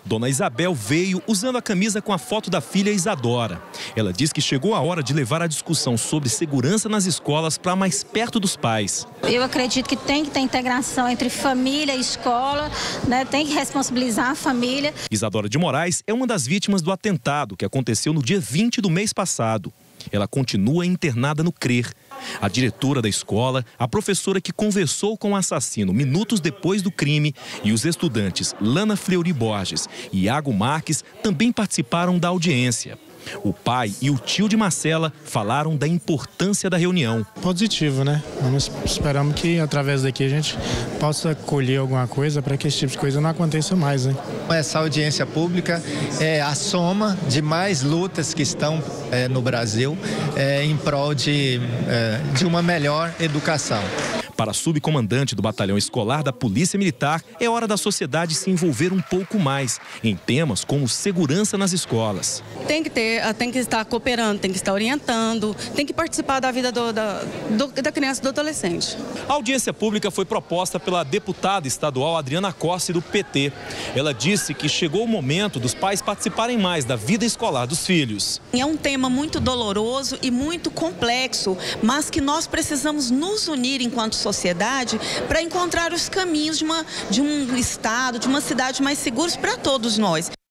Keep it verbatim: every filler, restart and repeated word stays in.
Dona Isabel veio usando a camisa com a foto da filha Isadora. Ela diz que chegou a hora de levar a discussão sobre segurança nas escolas para mais perto dos pais. Eu acredito que tem que ter integração entre família e escola, né? Tem que responsabilizar a família. Isadora de Moraes é uma das vítimas do atentado que aconteceu no dia vinte do mês passado. Ela continua internada no CRER. A diretora da escola, a professora que conversou com o assassino minutos depois do crime e os estudantes Lana Fleury Borges e Iago Marques também participaram da audiência. O pai e o tio de Marcela falaram da importância da reunião. Positivo, né? Nós esperamos que através daqui a gente possa colher alguma coisa para que esse tipo de coisa não aconteça mais, né? Essa audiência pública é a soma de mais lutas que estão é, no Brasil é, em prol de, é, de uma melhor educação. Para a subcomandante do Batalhão Escolar da Polícia Militar, é hora da sociedade se envolver um pouco mais em temas como segurança nas escolas. Tem que ter, tem que estar cooperando, tem que estar orientando, tem que participar da vida do, da, do, da criança e do adolescente. A audiência pública foi proposta pela deputada estadual Adriana Costa, do P T. Ela disse que chegou o momento dos pais participarem mais da vida escolar dos filhos. É um tema muito doloroso e muito complexo, mas que nós precisamos nos unir enquanto sociedade para encontrar os caminhos de, uma, de um estado, de uma cidade mais seguros para todos nós.